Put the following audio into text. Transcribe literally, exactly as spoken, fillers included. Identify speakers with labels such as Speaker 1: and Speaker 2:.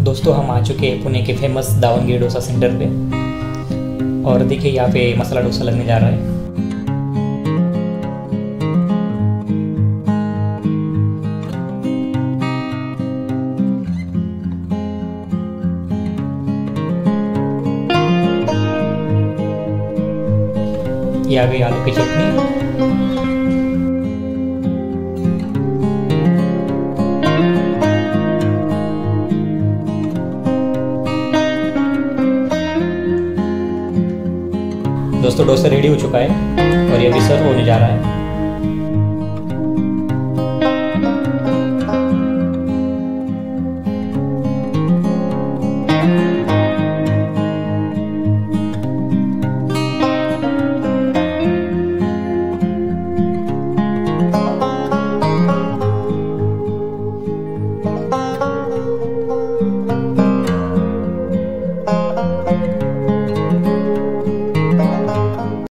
Speaker 1: दोस्तों हम आ चुके हैं पुणे के फेमस दावणगिरी डोसा सेंटर पे, और देखिए यहाँ पे मसाला डोसा लगने जा रहा है। ये आ गई आलू की चटनी, दोस्तों डोसा रेडी हो चुका है और ये अभी सर्व होने जा रहा है।